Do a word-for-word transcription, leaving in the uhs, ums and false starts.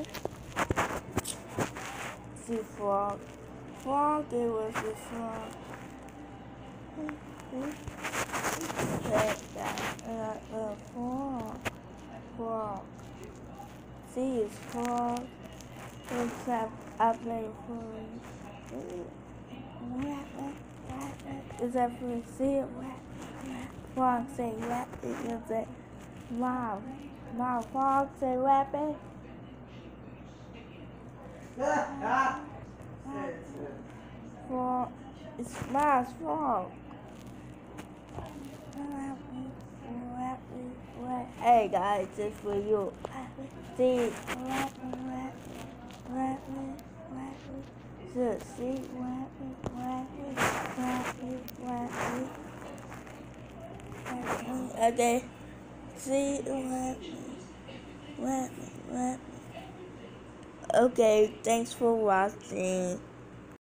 rabbit. See frog. Frog, it was the frog. That, that, uh, uh, frog. Frog. See, it's frog. It's up, up there for rabbit, rabbit. Is that for see it? Frog say rabbit. You say, mom, mom, frog say rabbit. Frog, it's my frog. Hey guys, this for you. See, rabbit, rabbit, rabbit, rabbit. Just see, rabbit, rabbit, rabbit, rabbit. Okay, see, rabbit, rabbit, rabbit. Okay, thanks for watching.